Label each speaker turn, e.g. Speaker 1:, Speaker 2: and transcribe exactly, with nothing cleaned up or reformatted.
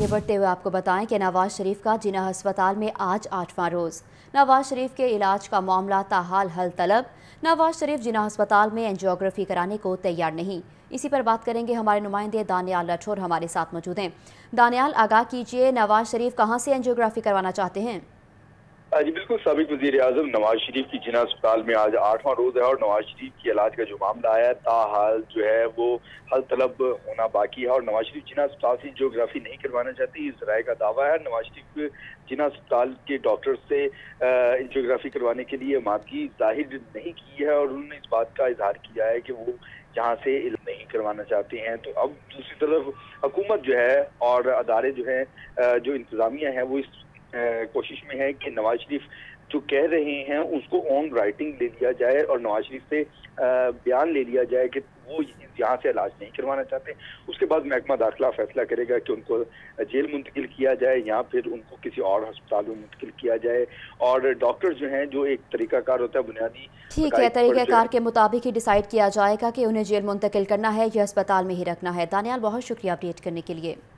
Speaker 1: आगे बढ़ते हुए आपको बताएं कि नवाज शरीफ का जिन्ना अस्पताल में आज आठवां रोज़। नवाज शरीफ के इलाज का मामला ताहाल हल तलब। नवाज शरीफ जिन्ना अस्पताल में एंजियोग्राफी कराने को तैयार नहीं। इसी पर बात करेंगे, हमारे नुमाइंदे दानियाल राठौर हमारे साथ मौजूद हैं। दानियाल, आगाह कीजिए, नवाज शरीफ कहाँ से एंजियोग्राफी करवाना चाहते हैं?
Speaker 2: जी बिल्कुल, साबिक वज़ीर आज़म नवाज शरीफ की जिन्ना अस्पताल में आज आठवां रोज़ है और नवाज शरीफ के इलाज का जो मामला है ताहाल जो है वो हल तलब होना बाकी है। और नवाज शरीफ जिन्ना अस्पताल से एंजियोग्राफी नहीं करवाना चाहते, इस राय का दावा है। नवाज शरीफ जिन्ना अस्पताल के डॉक्टर से एंजियोग्राफी करवाने के लिए मादगी जाहिर नहीं की है और उन्होंने इस बात का इजहार किया है कि वो यहाँ से इलाज नहीं करवाना चाहते हैं। तो अब दूसरी तरफ हुकूमत जो है और अदारे जो है, जो इंतजामिया है, वो इस कोशिश में है कि नवाज शरीफ जो कह रहे हैं उसको ऑन राइटिंग ले लिया जाए और नवाज शरीफ से बयान ले लिया जाए कि वो यहाँ से इलाज नहीं करवाना चाहते। उसके बाद महकमा दाखिला फैसला करेगा कि उनको जेल मुंतकिल किया जाए या फिर उनको किसी और अस्पताल में मुंतकिल किया जाए। और डॉक्टर जो हैं, जो एक तरीकाकार होता है बुनियादी,
Speaker 1: ठीक है, तरीकाकार के मुताबिक ही डिसाइड किया जाएगा कि उन्हें जेल मुंतकिल करना है या अस्पताल में ही रखना है। दानियाल, बहुत शुक्रिया अपडेट करने के लिए।